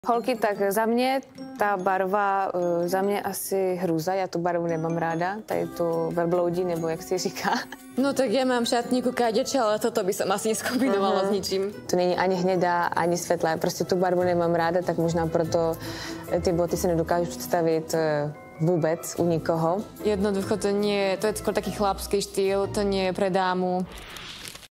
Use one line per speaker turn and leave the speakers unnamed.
Holky, tak za mě ta barva, za mě asi hruza, já tu barvu nemám ráda, tady tu velbloudí, nebo jak se říká.
No tak ja mám v šatníku kádeče, ale toto by som asi neskombinovala s ničím.
To není ani hnědá, ani světlá, prostě tu barvu nemám ráda, tak možná proto ty boty si nedokážu představit vůbec u nikoho.
Jednoducho to je skôr taký chlapský štýl, to nie je pre dámu.